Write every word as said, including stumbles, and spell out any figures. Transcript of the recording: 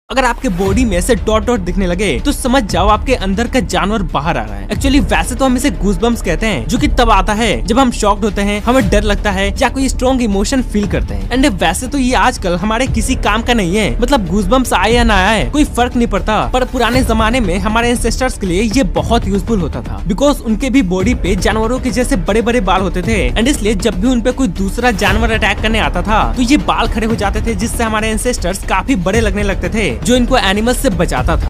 अगर आपके बॉडी में से डॉट डॉट दिखने लगे तो समझ जाओ आपके अंदर का जानवर बाहर आ रहा है। एक्चुअली वैसे तो हम इसे गूज़बम्प्स कहते हैं, जो कि तब आता है जब हम शॉक्ड होते हैं, हमें डर लगता है या कोई स्ट्रॉन्ग इमोशन फील करते हैं। एंड वैसे तो ये आजकल हमारे किसी काम का नहीं है, मतलब गूज़बम्प्स आए या ना आए कोई फर्क नहीं पड़ता, पर पुराने जमाने में हमारे एंसेस्टर्स के लिए ये बहुत यूजफुल होता था, बिकॉज उनके भी बॉडी पे जानवरों के जैसे बड़े बड़े बाल होते थे। एंड इसलिए जब भी उन पे कोई दूसरा जानवर अटैक करने आता था तो ये बाल खड़े हो जाते थे, जिससे हमारे एंसेस्टर्स काफी बड़े लगने लगते थे, जो इनको एनिमल्स से बचाता था।